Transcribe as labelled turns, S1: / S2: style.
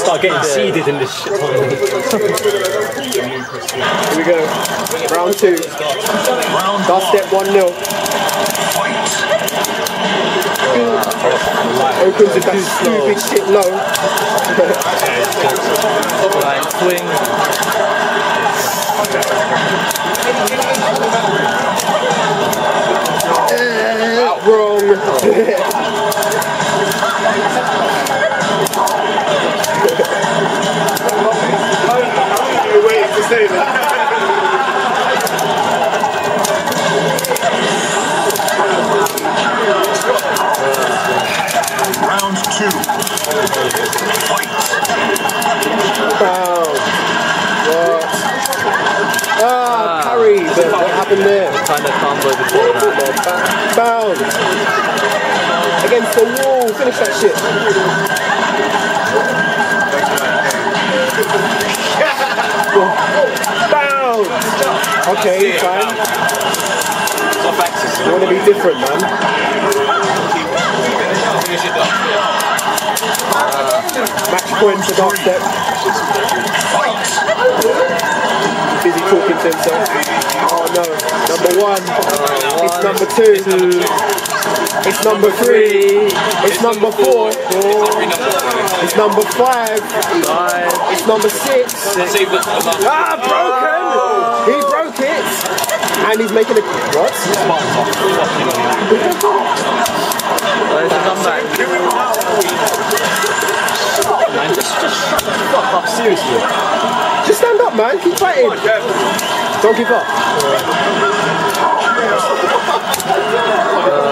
S1: start getting seeded in this shit.
S2: Here we go. Round 2. Last step 1-0. Opens with that stupid shit low.
S1: Like swing.
S2: Wrong. You're waiting to say that.
S3: Round 2. Fight.
S2: Parry. What happened there?
S1: Kind of combo before that.
S2: Bound. Against the wall. Finish that shit. Bound. Okay, fine. You want to be different, man. Match point to Dark Step. Busy talking to himself. Oh no. Number 1. It's number 2. It's number 3. It's number 4. It's number 5. It's number 6. Broken! He broke it! And he's making a... What?
S1: Where's the comeback? Man, just fuck off, seriously.
S2: Just stand up, man. Keep fighting. Don't give up.